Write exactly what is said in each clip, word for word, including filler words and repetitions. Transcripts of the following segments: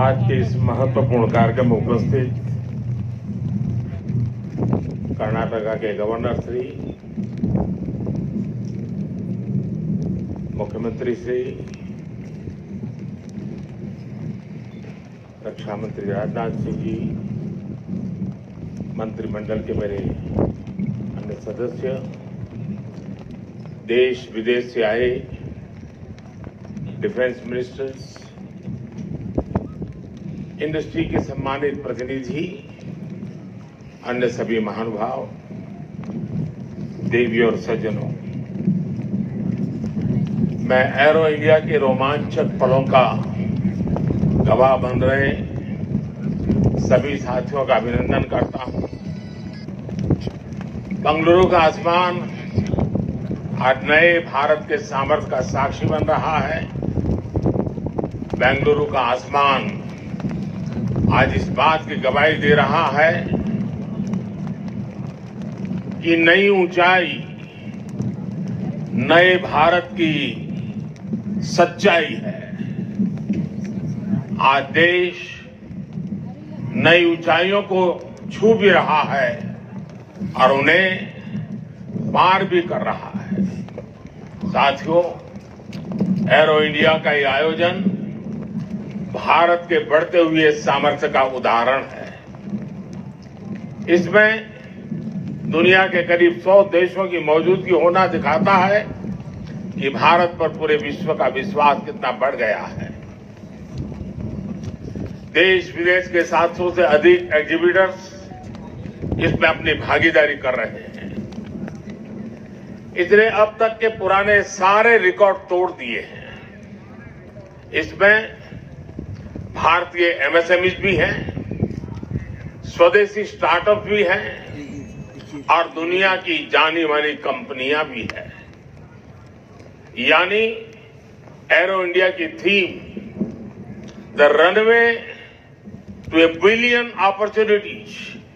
आज के इस महत्वपूर्ण कार्यक्रम में उपस्थित कर्नाटका के गवर्नर श्री, मुख्यमंत्री श्री, रक्षा मंत्री राजनाथ सिंह जी, मंत्रिमंडल के मेरे अन्य सदस्य, देश विदेश से आए डिफेंस मिनिस्टर्स, इंडस्ट्री के सम्मानित प्रतिनिधि, अन्य सभी महानुभाव, देवी और सज्जनों, मैं एरो इंडिया के रोमांचक पलों का गवाह बन रहे सभी साथियों का अभिनंदन करता हूं। बेंगलुरु का आसमान आज नए भारत के सामर्थ्य का साक्षी बन रहा है। बेंगलुरु का आसमान आज इस बात की गवाही दे रहा है कि नई ऊंचाई नए भारत की सच्चाई है। आज देश नई ऊंचाइयों को छू भी रहा है और उन्हें पार भी कर रहा है। साथियों, एरो इंडिया का ये आयोजन भारत के बढ़ते हुए सामर्थ्य का उदाहरण है। इसमें दुनिया के करीब सौ देशों की मौजूदगी होना दिखाता है कि भारत पर पूरे विश्व का विश्वास कितना बढ़ गया है। देश विदेश के सात सौ से अधिक एग्जीबिटर्स इसमें अपनी भागीदारी कर रहे हैं। इसने अब तक के पुराने सारे रिकॉर्ड तोड़ दिए हैं। इसमें भारतीय एमएसएमईज भी हैं, स्वदेशी स्टार्टअप भी हैं और दुनिया की जानी मानी कंपनियां भी हैं। यानी एरो इंडिया की theme the runway to a billion opportunities,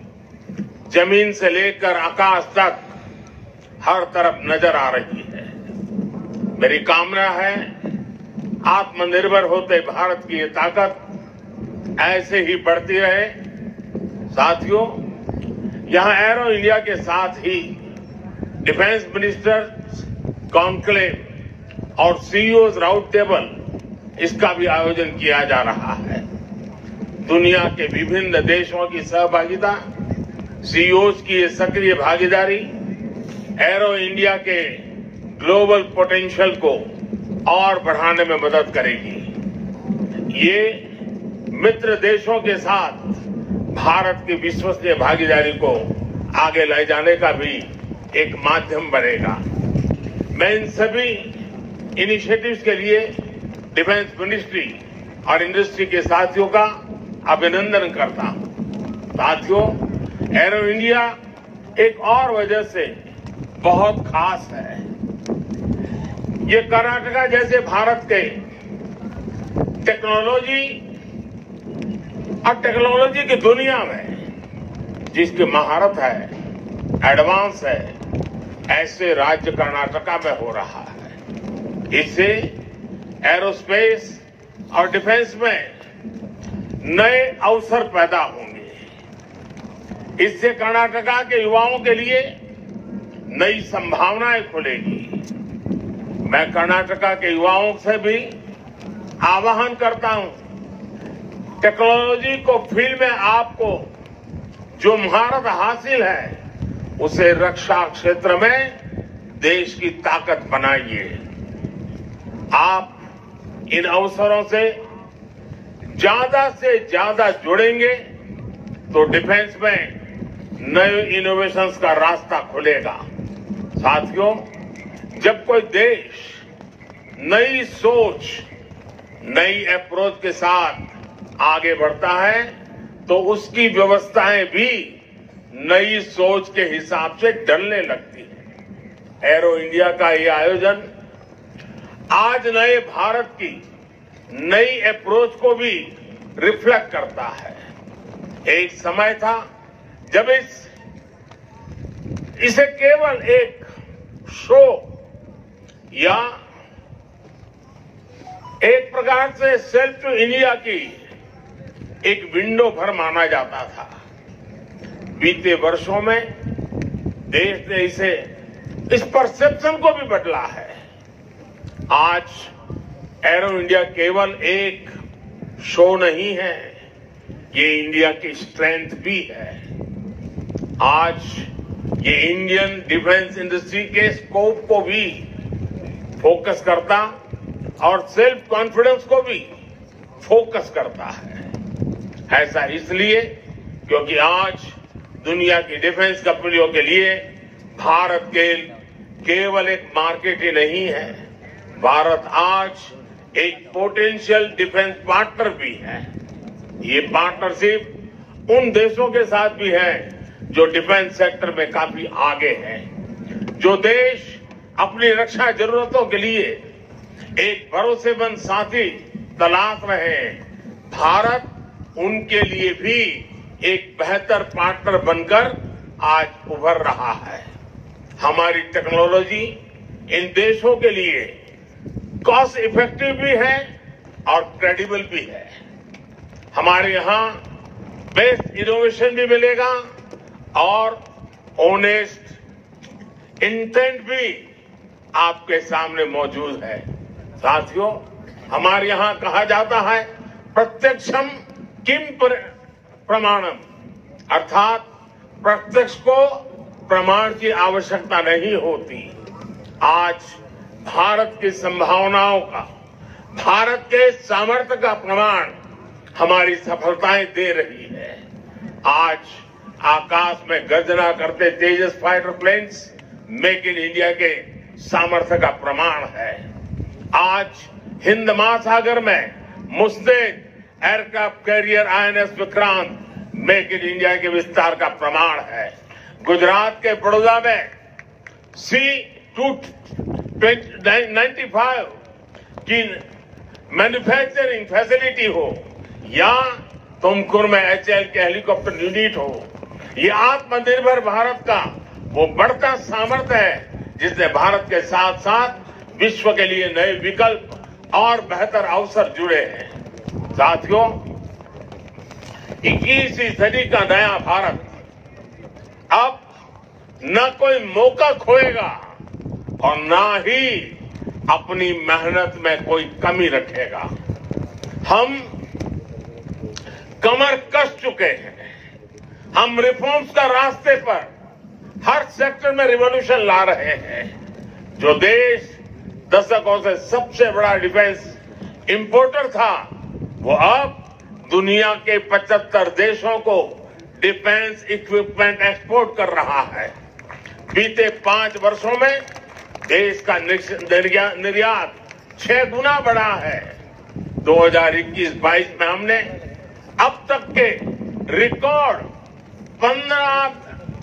जमीन से लेकर आकाश तक हर तरफ नजर आ रही है। मेरी कामना है आत्मनिर्भर होते भारत की ये ताकत ऐसे ही बढ़ती रहे। साथियों, यहां एरो इंडिया के साथ ही डिफेंस मिनिस्टर्स कॉन्क्लेव और सीईओज राउंड टेबल, इसका भी आयोजन किया जा रहा है। दुनिया के विभिन्न देशों की सहभागिता, सीईओज की ये सक्रिय भागीदारी एरो इंडिया के ग्लोबल पोटेंशियल को और बढ़ाने में मदद करेगी। ये मित्र देशों के साथ भारत की विश्वसनीय भागीदारी को आगे ले जाने का भी एक माध्यम बनेगा। मैं इन सभी इनिशिएटिव्स के लिए डिफेंस मिनिस्ट्री और इंडस्ट्री के साथियों का अभिनंदन करता हूं। साथियों, एरो इंडिया एक और वजह से बहुत खास है। ये कर्नाटका जैसे भारत के टेक्नोलॉजी और टेक्नोलॉजी की दुनिया में जिसकी महारत है, एडवांस है, ऐसे राज्य कर्नाटका में हो रहा है। इससे एरोस्पेस और डिफेंस में नए अवसर पैदा होंगे। इससे कर्नाटका के युवाओं के लिए नई संभावनाएं खुलेगी। मैं कर्नाटका के युवाओं से भी आह्वान करता हूं, टेक्नोलॉजी को फील्ड में आपको जो महारत हासिल है उसे रक्षा क्षेत्र में देश की ताकत बनाइए। आप इन अवसरों से ज्यादा से ज्यादा जुड़ेंगे तो डिफेंस में नए इनोवेशंस का रास्ता खुलेगा। साथियों, जब कोई देश नई सोच, नई अप्रोच के साथ आगे बढ़ता है तो उसकी व्यवस्थाएं भी नई सोच के हिसाब से ढलने लगती है। एरो इंडिया का ये आयोजन आज नए भारत की नई अप्रोच को भी रिफ्लेक्ट करता है। एक समय था जब इस इसे केवल एक शो या एक प्रकार से सेल्फ टू इंडिया की एक विंडो भर माना जाता था। बीते वर्षों में देश ने इसे इस परसेप्शन को भी बदला है। आज एरो इंडिया केवल एक शो नहीं है, ये इंडिया की स्ट्रेंथ भी है। आज ये इंडियन डिफेंस इंडस्ट्री के स्कोप को भी फोकस करता और सेल्फ कॉन्फिडेंस को भी फोकस करता है। ऐसा इसलिए क्योंकि आज दुनिया की डिफेंस कंपनियों के लिए भारत के केवल एक मार्केट ही नहीं है, भारत आज एक पोटेंशियल डिफेंस पार्टनर भी है। ये पार्टनरशिप उन देशों के साथ भी है जो डिफेंस सेक्टर में काफी आगे हैं, जो देश अपनी रक्षा जरूरतों के लिए एक भरोसेमंद साथी तलाश रहे हैं। भारत उनके लिए भी एक बेहतर पार्टनर बनकर आज उभर रहा है। हमारी टेक्नोलॉजी इन देशों के लिए कॉस्ट इफेक्टिव भी है और क्रेडिबल भी है। हमारे यहां बेस्ट इनोवेशन भी मिलेगा और ऑनेस्ट इंटेंट भी आपके सामने मौजूद है। साथियों, हमारे यहां कहा जाता है प्रत्यक्षम किम प्रमाणम, अर्थात प्रत्यक्ष को प्रमाण की आवश्यकता नहीं होती। आज भारत की संभावनाओं का, भारत के सामर्थ्य का प्रमाण हमारी सफलताएं दे रही है। आज आकाश में गर्जना करते Tejas fighter planes make in India के सामर्थ्य का प्रमाण है। आज हिंद महासागर में मुस्तैद aircraft carrier INS Vikrant make in India के विस्तार का प्रमाण है। गुजरात के बड़ौदा में सी टू नाइन्टी फाइव की मैन्युफैक्चरिंग फैसिलिटी हो या तुमकुर में एचएएल के हेलीकॉप्टर यूनिट हो, ये आत्मनिर्भर भारत का वो बढ़ता सामर्थ्य है जिससे भारत के साथ साथ विश्व के लिए नए विकल्प और बेहतर अवसर जुड़े हैं। साथियों, इक्कीसवीं सदी का नया भारत अब न कोई मौका खोएगा और न ही अपनी मेहनत में कोई कमी रखेगा। हम कमर कस चुके हैं। हम रिफॉर्म्स का रास्ते पर हर सेक्टर में रिवॉल्यूशन ला रहे हैं। जो देश दशकों से सबसे बड़ा डिफेंस इंपोर्टर था, वो अब दुनिया के पचहत्तर देशों को डिफेंस इक्विपमेंट एक्सपोर्ट कर रहा है। बीते पांच वर्षों में देश का निर्यात छह गुना बढ़ा है। दो हज़ार इक्कीस बाईस में हमने अब तक के रिकॉर्ड पंद्रह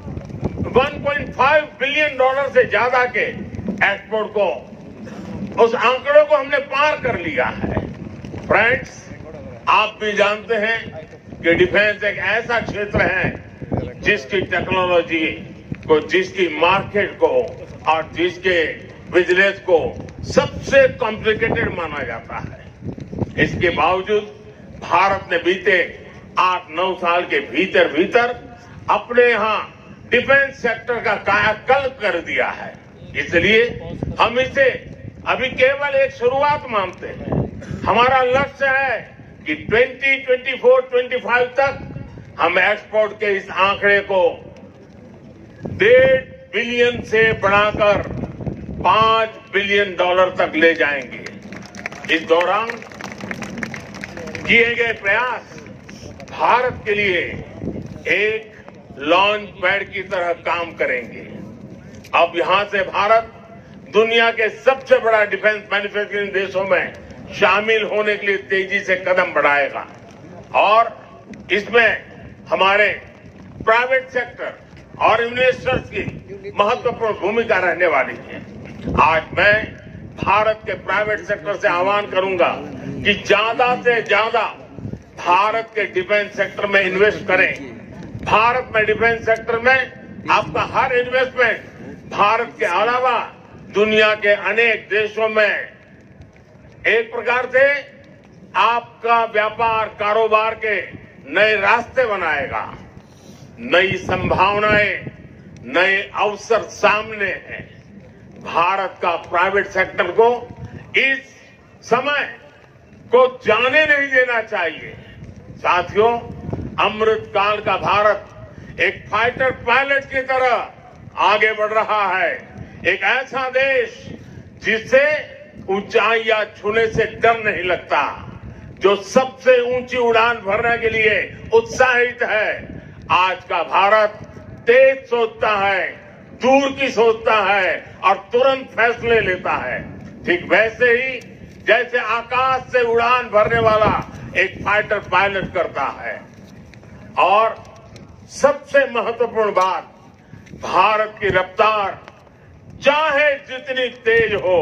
one point five billion dollar से ज्यादा के एक्सपोर्ट को, उस आंकड़े को हमने पार कर लिया है। फ्रेंड्स, आप भी जानते हैं कि डिफेंस एक ऐसा क्षेत्र है जिसकी टेक्नोलॉजी को, जिसकी मार्केट को और जिसके बिजनेस को सबसे कॉम्प्लिकेटेड माना जाता है। इसके बावजूद भारत ने बीते आठ नौ साल के भीतर भीतर अपने यहां डिफेंस सेक्टर का कायाकल्प कर दिया है। इसलिए हम इसे अभी केवल एक शुरुआत मानते हैं। हमारा लक्ष्य है कि twenty twenty four twenty five तक हम एक्सपोर्ट के इस आंकड़े को डेढ़ बिलियन से बढ़ाकर पांच बिलियन डॉलर तक ले जाएंगे। इस दौरान किए गए प्रयास भारत के लिए एक लॉन्च पैड की तरह काम करेंगे। अब यहां से भारत दुनिया के सबसे बड़ा डिफेंस मैन्युफैक्चरिंग देशों में शामिल होने के लिए तेजी से कदम बढ़ाएगा और इसमें हमारे प्राइवेट सेक्टर और इन्वेस्टर्स की महत्वपूर्ण भूमिका रहने वाली है। आज मैं भारत के प्राइवेट सेक्टर से आह्वान करूंगा कि ज्यादा से ज्यादा भारत के डिफेंस सेक्टर में इन्वेस्ट करें। भारत में डिफेंस सेक्टर में आपका हर इन्वेस्टमेंट भारत के अलावा दुनिया के अनेक देशों में एक प्रकार से आपका व्यापार कारोबार के नए रास्ते बनाएगा। नई संभावनाएं, नए अवसर सामने हैं। भारत का प्राइवेट सेक्टर को इस समय को जाने नहीं देना चाहिए। साथियों, अमृत काल का भारत एक फाइटर पायलट की तरह आगे बढ़ रहा है। एक ऐसा देश जिससे ऊंचाइयां छूने से डर नहीं लगता, जो सबसे ऊंची उड़ान भरने के लिए उत्साहित है। आज का भारत तेज सोचता है, दूर की सोचता है और तुरंत फैसले लेता है। ठीक वैसे ही जैसे आकाश से उड़ान भरने वाला एक फाइटर पायलट करता है। और सबसे महत्वपूर्ण बात, भारत की रफ्तार चाहे जितनी तेज हो,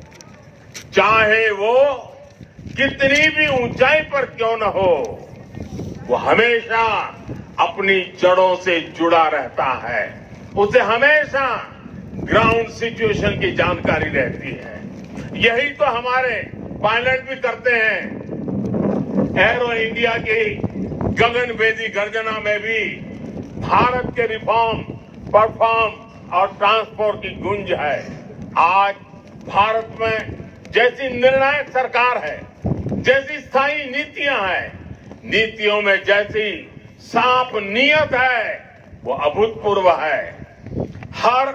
चाहे वो कितनी भी ऊंचाई पर क्यों न हो, वो हमेशा अपनी जड़ों से जुड़ा रहता है। उसे हमेशा ग्राउंड सिचुएशन की जानकारी रहती है। यही तो हमारे पायलट भी करते हैं। एरो इंडिया की गगनभेदी गर्जना में भी भारत के रिफॉर्म, परफॉर्म और ट्रांसपोर्ट की गूंज है। आज भारत में जैसी निर्णायक सरकार है, जैसी स्थायी नीतियां हैं, नीतियों में जैसी साफ नीयत है, वो अभूतपूर्व है। हर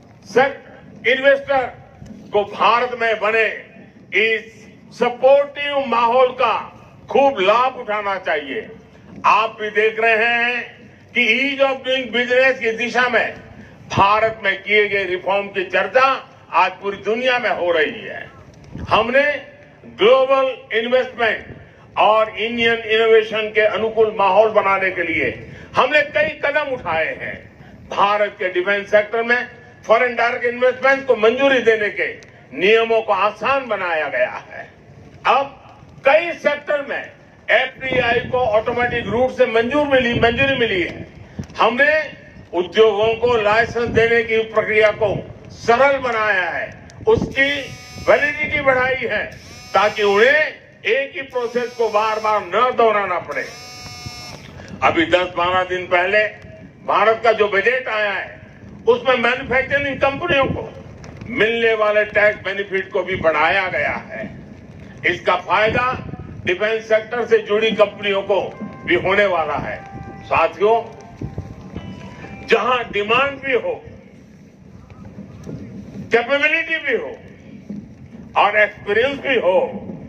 इन्वेस्टर को भारत में बने इस सपोर्टिव माहौल का खूब लाभ उठाना चाहिए। आप भी देख रहे हैं कि ईज ऑफ डूइंग बिजनेस की दिशा में भारत में किए गए रिफॉर्म की चर्चा आज पूरी दुनिया में हो रही है। हमने ग्लोबल इन्वेस्टमेंट और इंडियन इनोवेशन के अनुकूल माहौल बनाने के लिए हमने कई कदम उठाए हैं। भारत के डिफेंस सेक्टर में फॉरेन डायरेक्ट इन्वेस्टमेंट को मंजूरी देने के नियमों को आसान बनाया गया है। अब कई सेक्टर में एफडीआई को ऑटोमेटिक रूट से मंजूर मिली मंजूरी मिली है। हमने उद्योगों को लाइसेंस देने की प्रक्रिया को सरल बनाया है, उसकी वैलिडिटी बढ़ाई है, ताकि उन्हें एक ही प्रोसेस को बार बार न दोहराना पड़े। अभी दस बारह दिन पहले भारत का जो बजट आया है, उसमें मैन्युफैक्चरिंग कंपनियों को मिलने वाले टैक्स बेनिफिट को भी बढ़ाया गया है। इसका फायदा डिफेंस सेक्टर से जुड़ी कंपनियों को भी होने वाला है। साथियों, जहां डिमांड भी हो, कैपेबिलिटी भी हो और एक्सपीरियंस भी हो,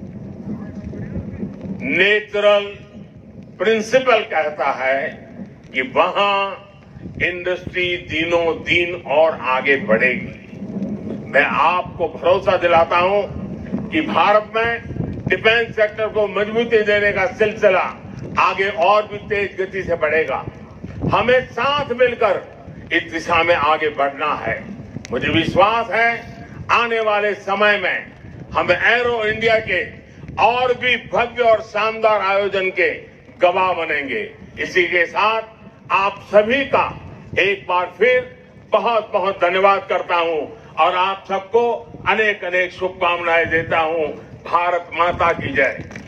नेचुरल प्रिंसिपल कहता है कि वहां इंडस्ट्री दिनों दिन और आगे बढ़ेगी। मैं आपको भरोसा दिलाता हूं कि भारत में डिफेंस सेक्टर को मजबूती देने का सिलसिला आगे और भी तेज गति से बढ़ेगा। हमें साथ मिलकर इस दिशा में आगे बढ़ना है। मुझे विश्वास है आने वाले समय में हम एरो इंडिया के और भी भव्य और शानदार आयोजन के गवाह बनेंगे। इसी के साथ आप सभी का एक बार फिर बहुत बहुत धन्यवाद करता हूं और आप सबको अनेक अनेक शुभकामनाएं देता हूं। भारत माता की जय।